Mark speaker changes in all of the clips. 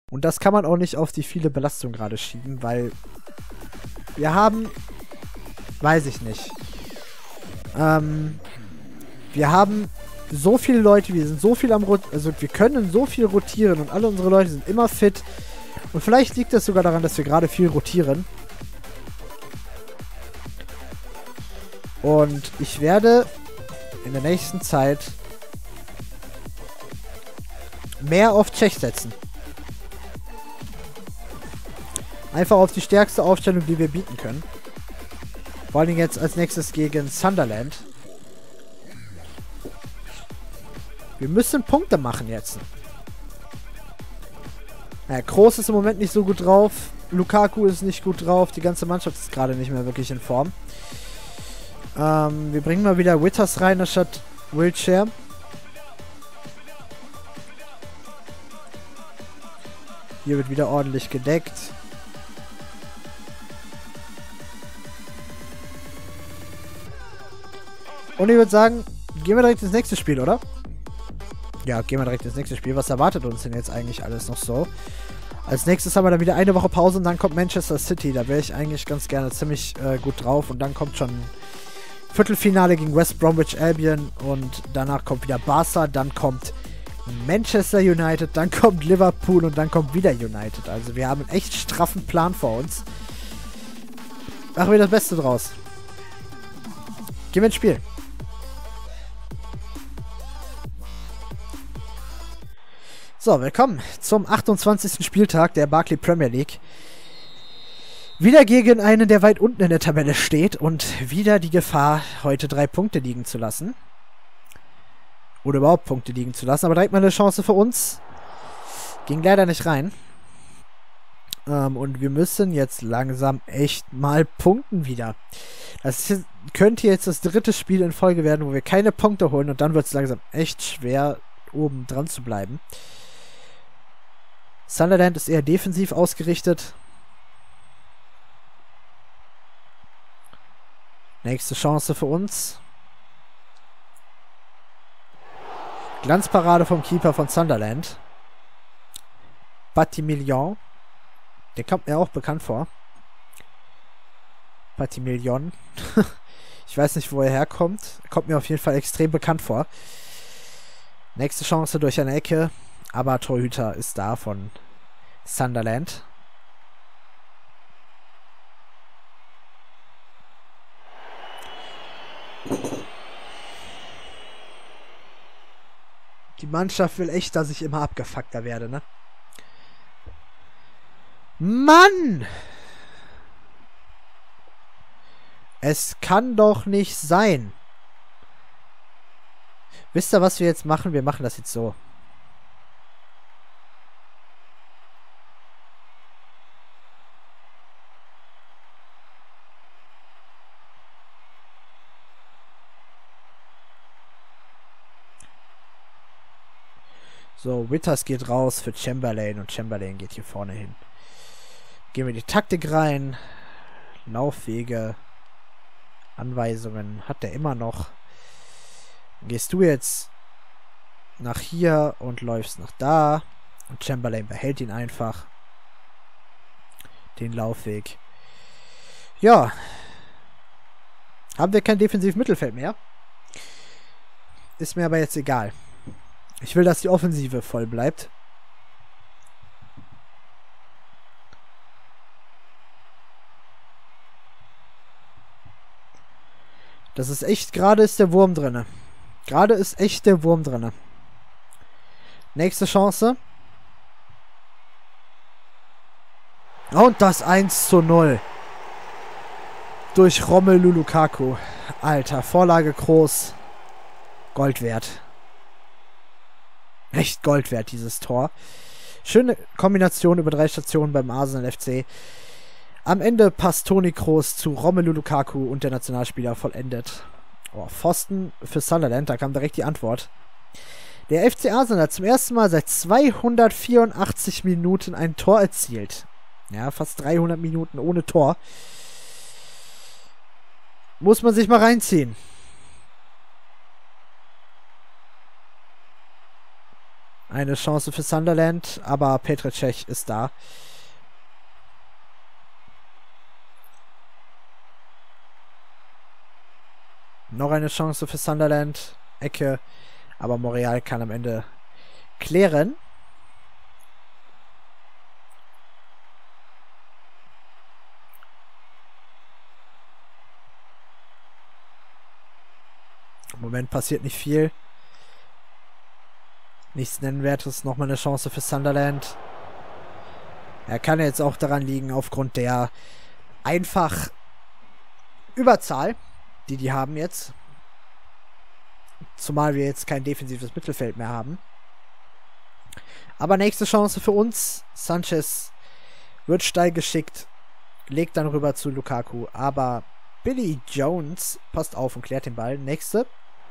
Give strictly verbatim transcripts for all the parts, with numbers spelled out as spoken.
Speaker 1: Und das kann man auch nicht auf die viele Belastung gerade schieben, weil wir haben, weiß ich nicht, ähm, wir haben so viele Leute, wir sind so viel am Rot, also wir können so viel rotieren und alle unsere Leute sind immer fit. Und vielleicht liegt das sogar daran, dass wir gerade viel rotieren. Und ich werde in der nächsten Zeit mehr auf Tschech setzen. Einfach auf die stärkste Aufstellung, die wir bieten können. Vor allen Dingen jetzt als nächstes gegen Sunderland. Wir müssen Punkte machen jetzt. Naja, Kroos ist im Moment nicht so gut drauf. Lukaku ist nicht gut drauf. Die ganze Mannschaft ist gerade nicht mehr wirklich in Form. Ähm, wir bringen mal wieder Witters rein, anstatt Wilshere. Hier wird wieder ordentlich gedeckt. Und ich würde sagen, gehen wir direkt ins nächste Spiel, oder? Ja, gehen wir direkt ins nächste Spiel. Was erwartet uns denn jetzt eigentlich alles noch so? Als nächstes haben wir dann wieder eine Woche Pause und dann kommt Manchester City. Da wäre ich eigentlich ganz gerne ziemlich äh, gut drauf. Und dann kommt schon Viertelfinale gegen West Bromwich Albion. Und danach kommt wieder Barca. Dann kommt Manchester United. Dann kommt Liverpool und dann kommt wieder United. Also wir haben einen echt straffen Plan vor uns. Machen wir das Beste draus. Gehen wir ins Spiel. So, willkommen zum achtundzwanzigsten Spieltag der Barclay Premier League. Wieder gegen einen, der weit unten in der Tabelle steht und wieder die Gefahr, heute drei Punkte liegen zu lassen. Oder überhaupt Punkte liegen zu lassen, aber direkt mal eine Chance für uns. Ging leider nicht rein. Ähm, und wir müssen jetzt langsam echt mal punkten wieder. Das ist, könnte jetzt das dritte Spiel in Folge werden, wo wir keine Punkte holen und dann wird es langsam echt schwer, oben dran zu bleiben. Sunderland ist eher defensiv ausgerichtet. Nächste Chance für uns. Glanzparade vom Keeper von Sunderland. Batimillion. Der kommt mir auch bekannt vor. Batimillion. Ich weiß nicht, wo er herkommt. Kommt mir auf jeden Fall extrem bekannt vor. Nächste Chance durch eine Ecke. Aber Torhüter ist da von Sunderland. Die Mannschaft will echt, dass ich immer abgefuckter werde, ne? Mann! Es kann doch nicht sein. Wisst ihr, was wir jetzt machen? Wir machen das jetzt so. So, Witters geht raus für Chamberlain und Chamberlain geht hier vorne hin. Gehen wir die Taktik rein. Laufwege. Anweisungen hat der immer noch. Gehst du jetzt nach hier und läufst nach da. Und Chamberlain behält ihn einfach. Den Laufweg. Ja. Haben wir kein Defensiv-Mittelfeld mehr. Ist mir aber jetzt egal. Ich will, dass die Offensive voll bleibt. Das ist echt, gerade ist der Wurm drinne. Gerade ist echt der Wurm drinne. Nächste Chance. Und das eins zu null. Durch Romelu Lukaku. Alter, Vorlage groß. Gold wert. Echt Gold wert, dieses Tor. Schöne Kombination über drei Stationen beim Arsenal F C. Am Ende passt Toni Kroos zu Romelu Lukaku und der Nationalspieler vollendet. Oh, Pfosten für Sunderland, da kam direkt die Antwort. Der F C Arsenal hat zum ersten Mal seit zweihundertvierundachtzig Minuten ein Tor erzielt. Ja, fast dreihundert Minuten ohne Tor. Muss man sich mal reinziehen. Eine Chance für Sunderland, aber Petr Cech ist da. Noch eine Chance für Sunderland. Ecke. Aber Monreal kann am Ende klären. Im Moment passiert nicht viel. Nichts Nennenwertes. Nochmal eine Chance für Sunderland. Er kann jetzt auch daran liegen, aufgrund der einfach Überzahl, die die haben jetzt. Zumal wir jetzt kein defensives Mittelfeld mehr haben. Aber nächste Chance für uns. Sanchez wird steil geschickt. Legt dann rüber zu Lukaku. Aber Billy Jones passt auf und klärt den Ball. Nächste.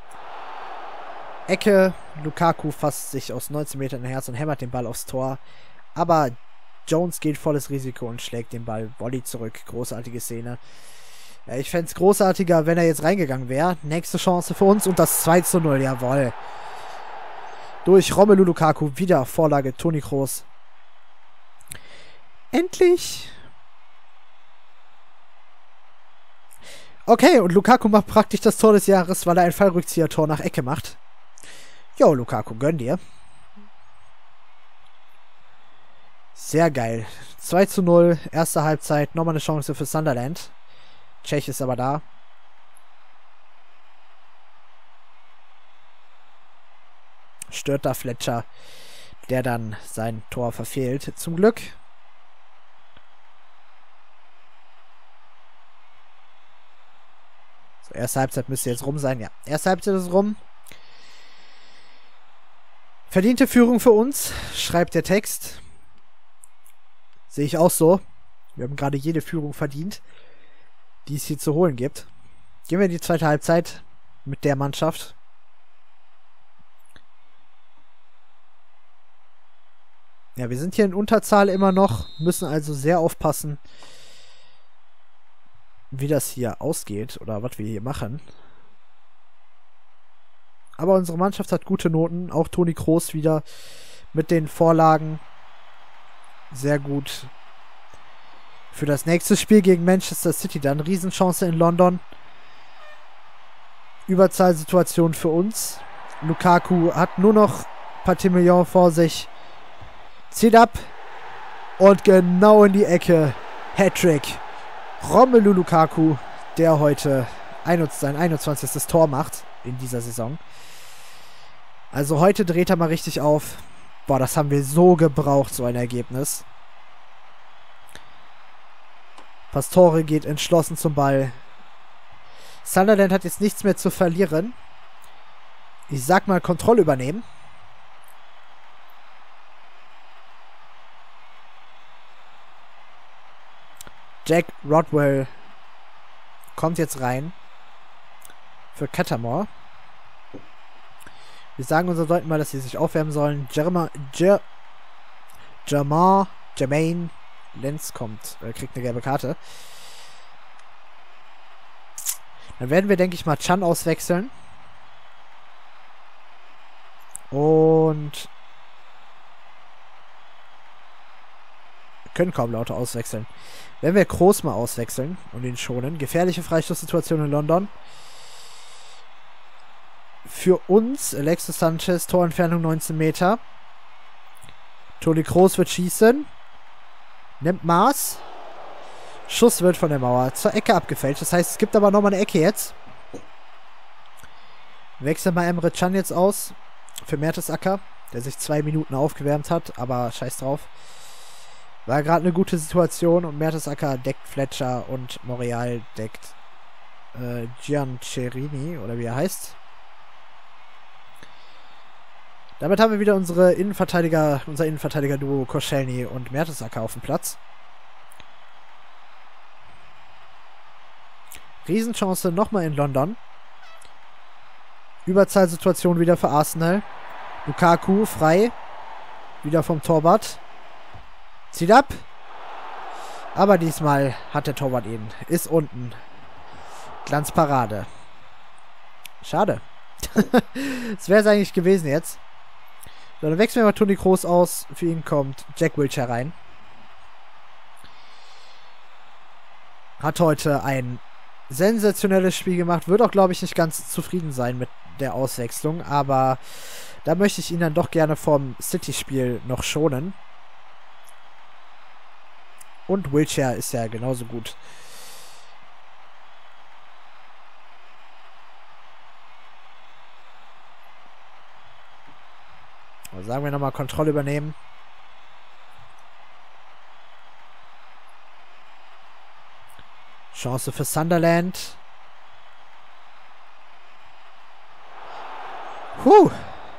Speaker 1: Ecke. Lukaku fasst sich aus neunzehn Metern ein Herz und hämmert den Ball aufs Tor. Aber Jones geht volles Risiko und schlägt den Ball Volley zurück. Großartige Szene. Ja, ich fände es großartiger, wenn er jetzt reingegangen wäre. Nächste Chance für uns und das zwei zu null. Jawohl. Durch Romelu Lukaku. Wieder Vorlage Toni Kroos. Endlich. Okay, und Lukaku macht praktisch das Tor des Jahres, weil er ein Fallrückzieher-Tor nach Ecke macht. Jo, Lukaku, gönn dir. Sehr geil. zwei zu null, erste Halbzeit. Nochmal eine Chance für Sunderland. Cech ist aber da. Stört da Fletcher, der dann sein Tor verfehlt. Zum Glück. So, erste Halbzeit müsste jetzt rum sein. Ja, erste Halbzeit ist rum. Verdiente Führung für uns, schreibt der Text. Sehe ich auch so. Wir haben gerade jede Führung verdient, die es hier zu holen gibt. Gehen wir in die zweite Halbzeit mit der Mannschaft. Ja, wir sind hier in Unterzahl immer noch, müssen also sehr aufpassen, wie das hier ausgeht oder was wir hier machen. Aber unsere Mannschaft hat gute Noten, auch Toni Kroos wieder mit den Vorlagen. Sehr gut. Für das nächste Spiel gegen Manchester City dann Riesenchance in London. Überzahlsituation für uns. Lukaku hat nur noch Patimillon vor sich. Zieht ab. Und genau in die Ecke. Hattrick. Romelu Lukaku, der heute sein einundzwanzigstes Tor macht in dieser Saison. Also heute dreht er mal richtig auf. Boah, das haben wir so gebraucht, so ein Ergebnis. Pastore geht entschlossen zum Ball. Sunderland hat jetzt nichts mehr zu verlieren. Ich sag mal, Kontrolle übernehmen. Jack Rodwell kommt jetzt rein für Catamore. Wir sagen unseren Leuten mal, dass sie sich aufwärmen sollen. Jerma, Jer, Jermaine, Jermaine Lenz kommt, äh, kriegt eine gelbe Karte. Dann werden wir, denke ich mal, Chan auswechseln. Und wir können kaum lauter auswechseln. Wenn wir Kroos mal auswechseln und ihn schonen. Gefährliche Freistoßsituation in London. Für uns Alexis Sanchez, Torentfernung neunzehn Meter. Toni Kroos wird schießen. Nimmt Maß. Schuss wird von der Mauer zur Ecke abgefälscht. Das heißt, es gibt aber nochmal eine Ecke jetzt. Wechseln mal Emre Can jetzt aus. Für Mertesacker, der sich zwei Minuten aufgewärmt hat. Aber scheiß drauf. War gerade eine gute Situation. Und Mertesacker deckt Fletcher. Und Monreal deckt äh, Giancerini. Oder wie er heißt. Damit haben wir wieder unsere Innenverteidiger, unser Innenverteidiger-Duo Koscielny und Mertesacker auf dem Platz. Riesenchance nochmal in London. Überzahlsituation wieder für Arsenal. Lukaku frei. Wieder vom Torwart. Zieht ab. Aber diesmal hat der Torwart ihn. Ist unten. Glanzparade. Schade. Das wäre es eigentlich gewesen jetzt. So, dann wechseln wir mal Toni Kroos aus. Für ihn kommt Jack Wilshere rein. Hat heute ein sensationelles Spiel gemacht. Wird auch, glaube ich, nicht ganz zufrieden sein mit der Auswechslung. Aber da möchte ich ihn dann doch gerne vom City-Spiel noch schonen. Und Wilshere ist ja genauso gut. Also sagen wir nochmal Kontrolle übernehmen. Chance für Sunderland. Huh.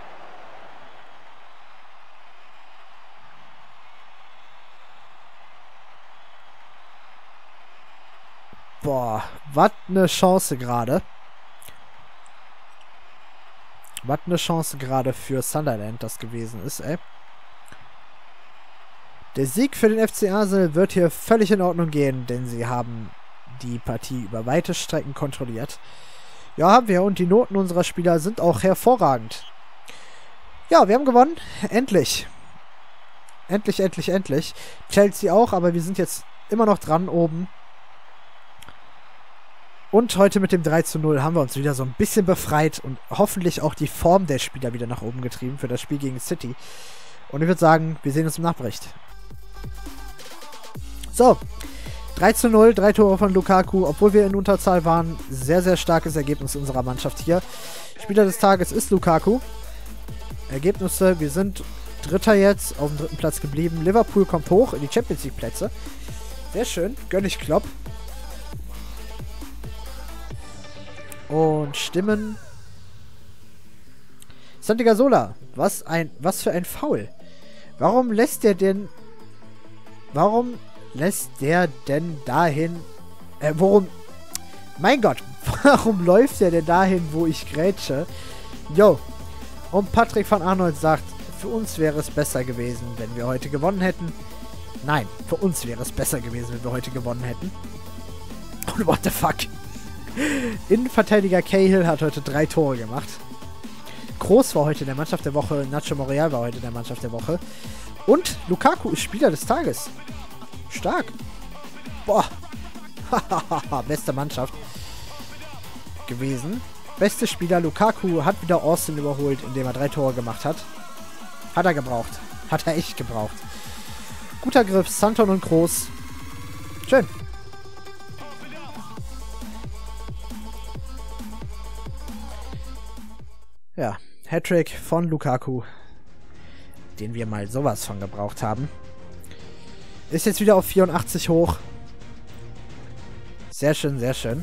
Speaker 1: Boah, was eine Chance gerade. Was eine Chance gerade für Sunderland das gewesen ist, ey. Der Sieg für den F C Arsenal wird hier völlig in Ordnung gehen, denn sie haben die Partie über weite Strecken kontrolliert. Ja, haben wir. Und die Noten unserer Spieler sind auch hervorragend. Ja, wir haben gewonnen. Endlich. Endlich, endlich, endlich. Chelsea auch, aber wir sind jetzt immer noch dran oben. Und heute mit dem drei zu null haben wir uns wieder so ein bisschen befreit und hoffentlich auch die Form der Spieler wieder nach oben getrieben für das Spiel gegen City. Und ich würde sagen, wir sehen uns im Nachbericht. So, drei zu null, drei Tore von Lukaku, obwohl wir in Unterzahl waren. Sehr, sehr starkes Ergebnis unserer Mannschaft hier. Spieler des Tages ist Lukaku. Ergebnisse, wir sind Dritter jetzt, auf dem dritten Platz geblieben. Liverpool kommt hoch in die Champions League Plätze. Sehr schön, gönn ich Klopp. Und Stimmen. Santi Cazorla, was ein, was für ein Foul. Warum lässt der denn, warum lässt der denn dahin, äh, worum, mein Gott, warum läuft der denn dahin, wo ich grätsche? Jo. Und Patrick van Arnold sagt, für uns wäre es besser gewesen, wenn wir heute gewonnen hätten. Nein, für uns wäre es besser gewesen, wenn wir heute gewonnen hätten. Und what the fuck? Innenverteidiger Cahill hat heute drei Tore gemacht. Kroos war heute in der Mannschaft der Woche. Nacho Monreal war heute in der Mannschaft der Woche. Und Lukaku ist Spieler des Tages. Stark. Boah. Beste Mannschaft gewesen. Beste Spieler Lukaku hat wieder Austin überholt, indem er drei Tore gemacht hat. Hat er gebraucht. Hat er echt gebraucht. Guter Griff. Santon und Kroos. Schön. Ja, Hattrick von Lukaku, den wir mal sowas von gebraucht haben. Ist jetzt wieder auf vierundachtzig hoch. Sehr schön, sehr schön.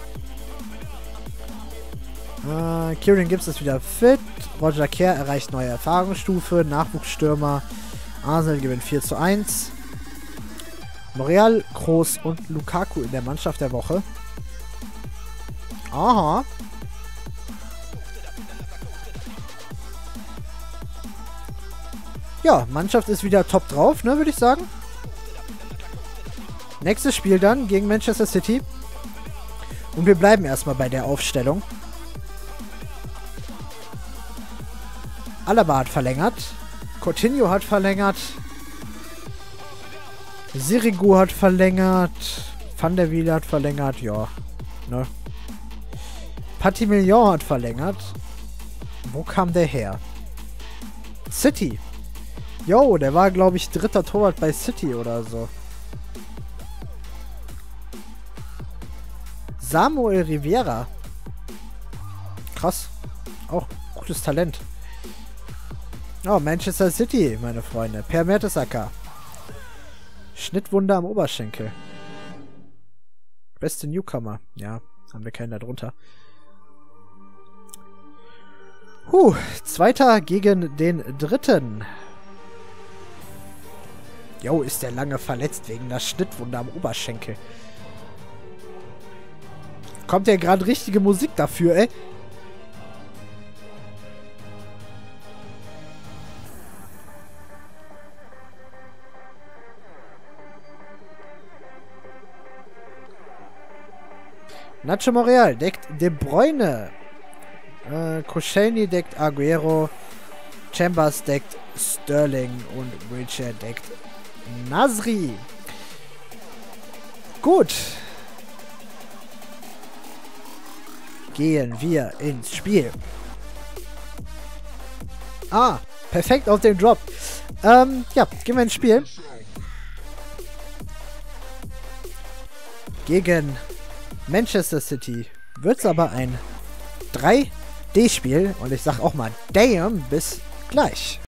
Speaker 1: Äh, Kieran Gibbs ist wieder fit. Roger Kerr erreicht neue Erfahrungsstufe. Nachwuchsstürmer. Arsenal gewinnt vier zu eins. Monreal, Kroos und Lukaku in der Mannschaft der Woche. Aha. Ja, Mannschaft ist wieder top drauf, ne, würde ich sagen. Nächstes Spiel dann gegen Manchester City. Und wir bleiben erstmal bei der Aufstellung. Alaba hat verlängert. Coutinho hat verlängert. Sirigu hat verlängert. Van der Wiel hat verlängert, ja. Ne? Patty Million hat verlängert. Wo kam der her? City. Jo, der war, glaube ich, dritter Torwart bei City oder so. Samuel Rivera. Krass. Auch gutes Talent. Oh, Manchester City, meine Freunde. Per Mertesacker. Schnittwunde am Oberschenkel. Beste Newcomer. Ja, haben wir keinen da drunter. Huh, Zweiter gegen den Dritten. Jo, ist der lange verletzt wegen der Schnittwunde am Oberschenkel. Kommt ja gerade richtige Musik dafür, ey. Nacho Monreal deckt De Bruyne. Äh, Koscielny deckt Aguero. Chambers deckt Sterling und Wilshere deckt Nasri. Gut. Gehen wir ins Spiel. Ah, perfekt auf den Drop. Ähm, ja, gehen wir ins Spiel. Gegen Manchester City wird es aber ein drei D-Spiel. Und ich sag auch mal, damn, bis gleich.